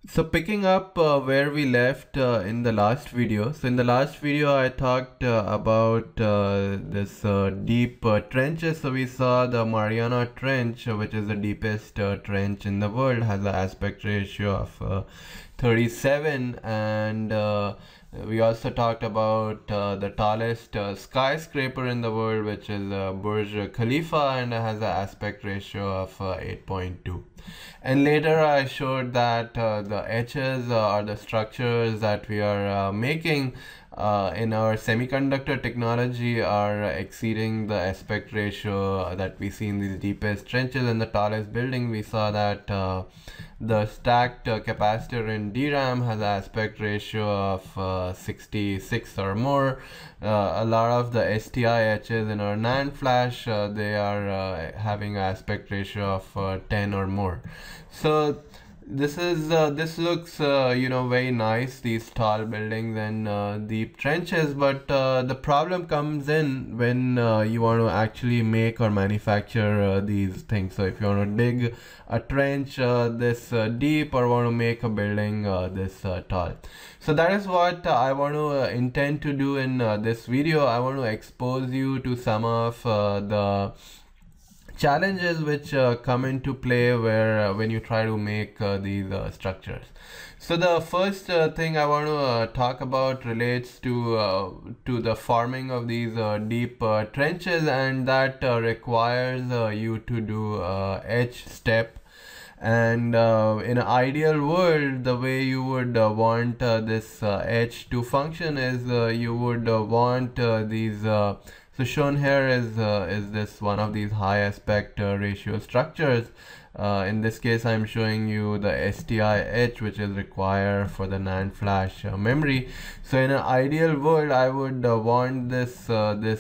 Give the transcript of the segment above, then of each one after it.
So picking up where we left in the last video. So in the last video, I talked about this deep trenches. So we saw the Mariana Trench, which is the deepest trench in the world, has an aspect ratio of 37, and we also talked about the tallest skyscraper in the world, which is Burj Khalifa, and has an aspect ratio of 8.2. And later I showed that the etches or the structures that we are making in our semiconductor technology are exceeding the aspect ratio that we see in these deepest trenches. In the tallest building, we saw that the stacked capacitor in DRAM has an aspect ratio of 66 or more. A lot of the STI etches in our NAND flash, they are having an aspect ratio of 10 or more. So this looks very nice, these tall buildings and deep trenches, but the problem comes in when you want to actually make or manufacture these things. So if you want to dig a trench this deep, or want to make a building this tall. So that is what I want to intend to do in this video. I want to expose you to some of the challenges which come into play where when you try to make these structures. So the first thing I want to talk about relates to the forming of these deep trenches, and that requires you to do etch step. And in an ideal world, the way you would want this etch to function is you would want these so shown here is this one of these high aspect ratio structures. In this case, I'm showing you the STI etch, which is required for the NAND flash memory. So in an ideal world, I would want this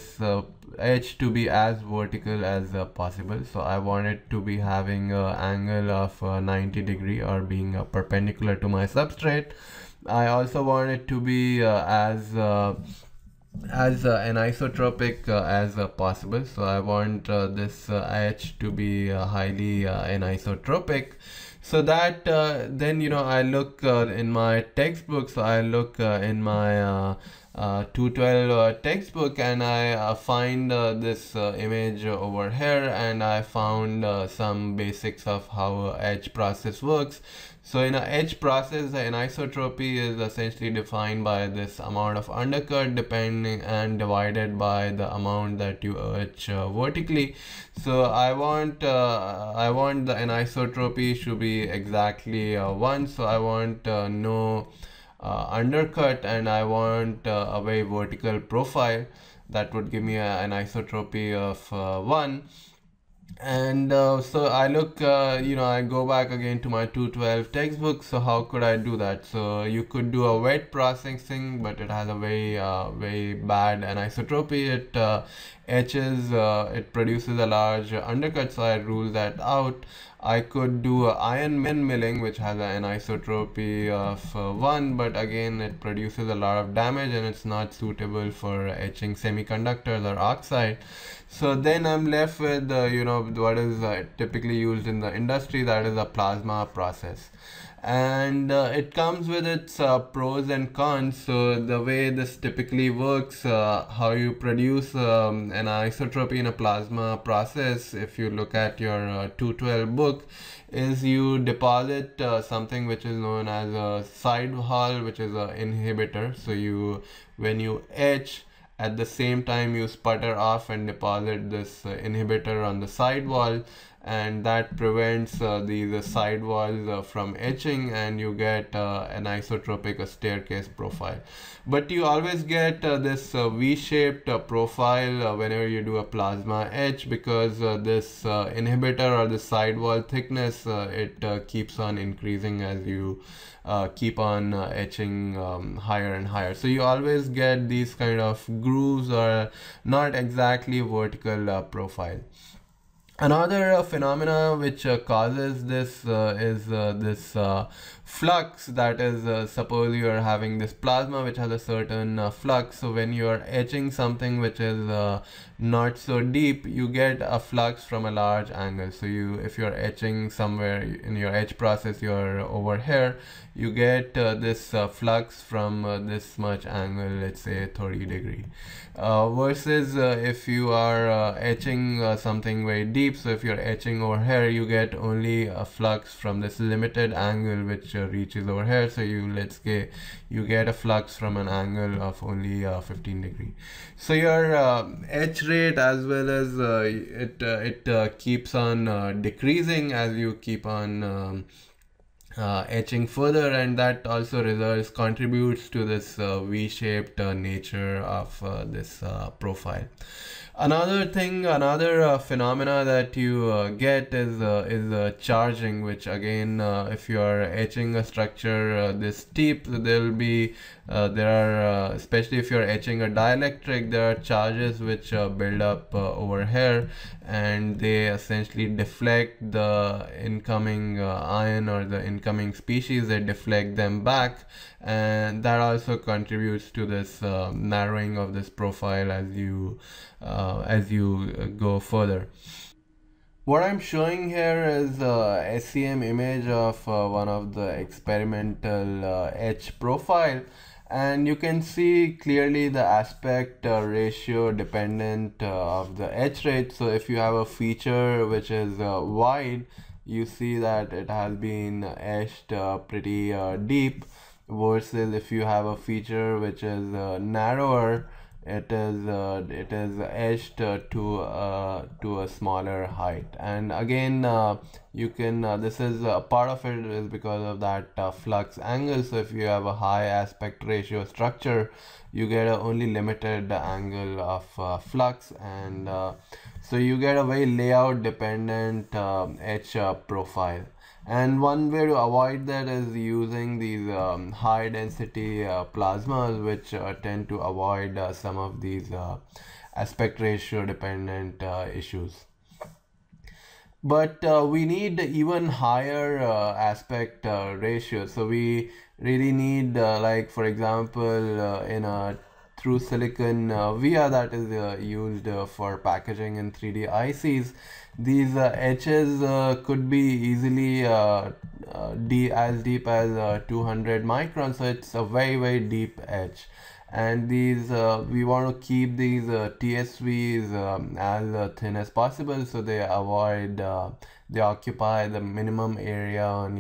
etch to be as vertical as possible. So I want it to be having an angle of 90 degree or being perpendicular to my substrate. I also want it to be as anisotropic as possible. So I want this etch to be highly anisotropic, so that then I look in my textbook. So I look in my 212 textbook, and I find this image over here, and I found some basics of how etch process works. So in an etch process, the anisotropy is essentially defined by this amount of undercut depending and divided by the amount that you etch vertically. So I want the anisotropy should be exactly 1. So I want no undercut, and I want a very vertical profile that would give me an anisotropy of 1. And so I look, I go back again to my 212 textbook. So how could I do that? So you could do a wet processing, but it has a very bad anisotropy. It etches, it produces a large undercut, so I rule that out. I could do iron milling, which has an anisotropy of 1, but again it produces a lot of damage and it's not suitable for etching semiconductors or oxide. So then I'm left with what is typically used in the industry, that is a plasma process. And it comes with its pros and cons. So the way this typically works, how you produce an anisotropy in a plasma process, if you look at your 212 book, is you deposit something which is known as a sidewall, which is an inhibitor. So when you etch, at the same time you sputter off and deposit this inhibitor on the sidewall, and that prevents these sidewalls from etching, and you get an isotropic staircase profile. But you always get this V-shaped profile whenever you do a plasma etch, because this inhibitor or the sidewall thickness, it keeps on increasing as you keep on etching higher and higher. So you always get these kind of grooves or not exactly vertical profile. Another phenomena which causes this is this flux, that is suppose you are having this plasma which has a certain flux. So when you are etching something which is not so deep, you get a flux from a large angle. So if you're etching somewhere in your etch process, you're over here, you get this flux from this much angle, let's say 30 degree. Versus if you are etching something very deep, so if you're etching over here, you get only a flux from this limited angle which reaches over here. So let's say you get a flux from an angle of only 15 degree. So your etch rate, as well as it keeps on decreasing as you keep on etching further, and that also contributes to this V-shaped nature of this profile. Another phenomena that you get is charging, which again, if you are etching a structure this deep, there are especially if you're etching a dielectric, there are charges which build up over here, and they essentially deflect the incoming ion or the incoming species. They deflect them back, and that also contributes to this narrowing of this profile as you go further. What I'm showing here is a SEM image of one of the experimental etch profile, and you can see clearly the aspect ratio dependent of the etch rate. So if you have a feature which is wide, you see that it has been etched pretty deep, versus if you have a feature which is narrower, it is etched to a smaller height. And again, you can this is part of it is because of that flux angle. So if you have a high aspect ratio structure, you get a only limited angle of flux, and so you get a very layout dependent etch profile. And one way to avoid that is using these high density plasmas, which tend to avoid some of these aspect ratio dependent issues. But we need even higher aspect ratio. So we really need, like for example, in a through silicon via that is used for packaging in 3D ICs, these etches could be easily as deep as 200 microns. So it's a very deep etch, and these we want to keep these TSVs as thin as possible, so they avoid they occupy the minimum area on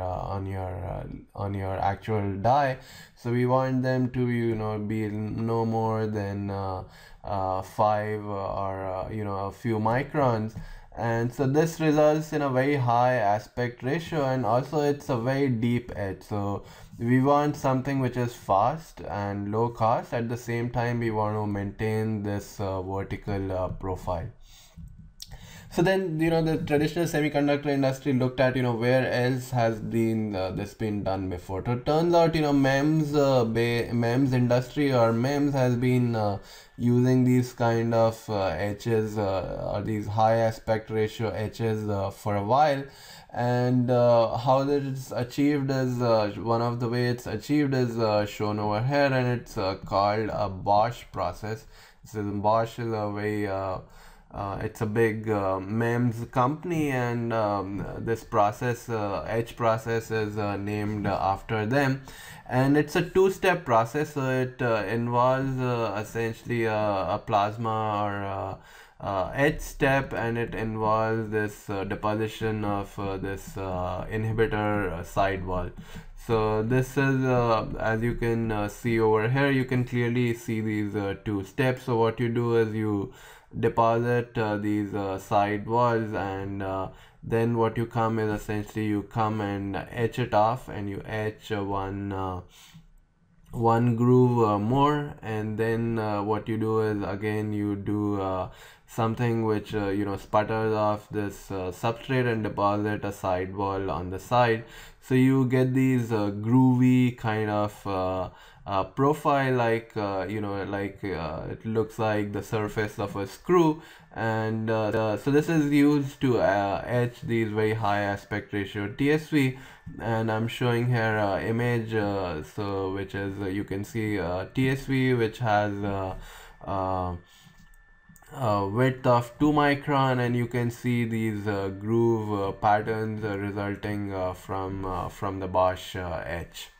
your actual die. So we want them to be no more than 5 or a few microns. And so this results in a very high aspect ratio, and also it's a very deep etch. So we want something which is fast and low cost. At the same time, we want to maintain this vertical profile. So then, the traditional semiconductor industry looked at, where else has this been done before. So it turns out, MEMS industry or MEMS has been using these kind of etches or these high aspect ratio etches for a while. And how that it's achieved is one of the way it's achieved is shown over here, and it's called a Bosch process. So Bosch is a very it's a big MEMS company, and this process, etch process, is named after them. And it's a two-step process. So it involves essentially a plasma or etch step, and it involves this deposition of this inhibitor sidewall. So this is as you can see over here, you can clearly see these two steps. So what you do is you deposit these side walls, and then what you come is essentially you come and etch it off, and you etch one groove more, and then what you do is again you do something which sputters off this substrate and deposit a sidewall on the side. So you get these groovy kind of profile, like it looks like the surface of a screw. And so this is used to etch these very high aspect ratio TSV. And I'm showing here image so which is you can see TSV, which has width of 2 micron, and you can see these groove patterns resulting from the Bosch etch.